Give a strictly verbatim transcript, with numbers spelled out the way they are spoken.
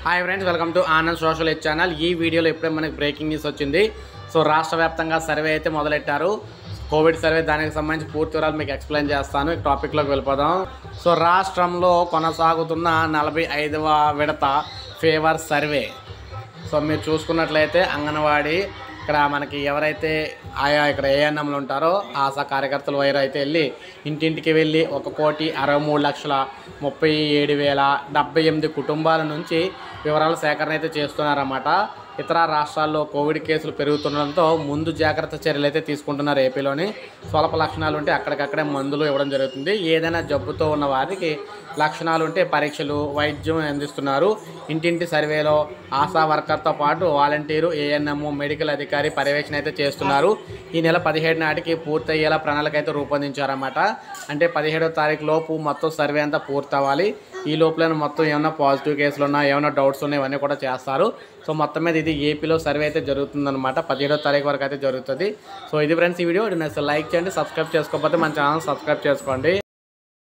Hi friends, welcome to Anand social aid channel. ఈ వీడియోలో ఇప్పుడే మనకి బ్రేకింగ్ న్యూస్ వచ్చింది. సో రాష్ట్ర వ్యాప్తంగా సర్వే అయితే మొదలెట్టారు. కోవిడ్ సర్వే, దానికి సంబంధించి పూర్తి వివరాలు మీకు ఎక్స్ప్లెయిన్ చేస్తాను. ఈ టాపిక్లోకి వెళ్ళిపోదాం. సో రాష్ట్రంలో కొనసాగుతున్న నలభై ఐదవ విడత ఫీవర్ సర్వే. సో మీరు చూసుకున్నట్లయితే అంగన్వాడీ ఇక్కడ మనకి ఎవరైతే ఆయా ఇక్కడ ఏఎన్ఎంలు ఉంటారో ఆశా కార్యకర్తలు వైరు అయితే వెళ్ళి ఇంటింటికి వెళ్ళి ఒక కోటి అరవై మూడు లక్షల ముప్పై ఏడు వేల డెబ్బై ఎనిమిది కుటుంబాల నుంచి వివరాల సేకరణ అయితే చేస్తున్నారన్నమాట. ఇతర రాష్ట్రాల్లో కోవిడ్ కేసులు పెరుగుతుండడంతో ముందు జాగ్రత్త చర్యలు అయితే తీసుకుంటున్నారు. ఏపీలోని స్వల్ప లక్షణాలు ఉంటే అక్కడికక్కడే మందులు ఇవ్వడం జరుగుతుంది. ఏదైనా జబ్బుతో ఉన్న వారికి లక్షణాలు ఉంటే పరీక్షలు, వైద్యం అందిస్తున్నారు. ఇంటింటి సర్వేలో ఆశా వర్కర్తో పాటు వాలంటీరు, ఏఎన్ఎం, మెడికల్ అధికారి పర్యవేక్షణ అయితే చేస్తున్నారు. ఈ నెల పదిహేడు నాటికి పూర్తయ్యేలా ప్రణాళిక అయితే రూపొందించారన్నమాట. అంటే పదిహేడవ తారీఖు లోపు మొత్తం సర్వే అంతా పూర్తవ్వాలి. ఈ లోపల మొత్తం ఏమైనా పాజిటివ్ కేసులు ఉన్నా, ఏమైనా డౌట్స్ ఉన్నాయి, ఇవన్నీ కూడా చేస్తారు. సో మొత్తం మీద ఇది ఏపీలో సర్వే అయితే జరుగుతుందన్నమాట. పదిహేడవ తారీఖు వరకు అయితే జరుగుతుంది. సో ఇది ఫ్రెండ్స్ ఈ వీడియో. లైక్ చేయండి, సబ్స్క్రైబ్ చేసుకోకపోతే మన ఛానల్ సబ్స్క్రైబ్ చేసుకోండి.